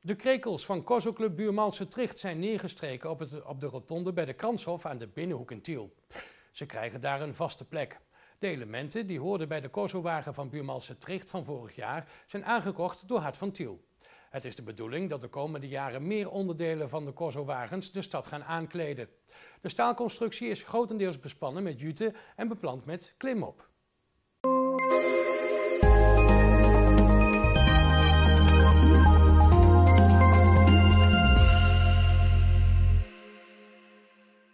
De krekels van Corso-club Buurmalse Tricht zijn neergestreken op de rotonde bij de Kranshof aan de Binnenhoek in Tiel. Ze krijgen daar een vaste plek. De elementen die hoorden bij de Corso-wagen van Buurmalse Tricht van vorig jaar zijn aangekocht door Hart van Tiel. Het is de bedoeling dat de komende jaren meer onderdelen van de Corso-wagens de stad gaan aankleden. De staalconstructie is grotendeels bespannen met jute en beplant met klimop.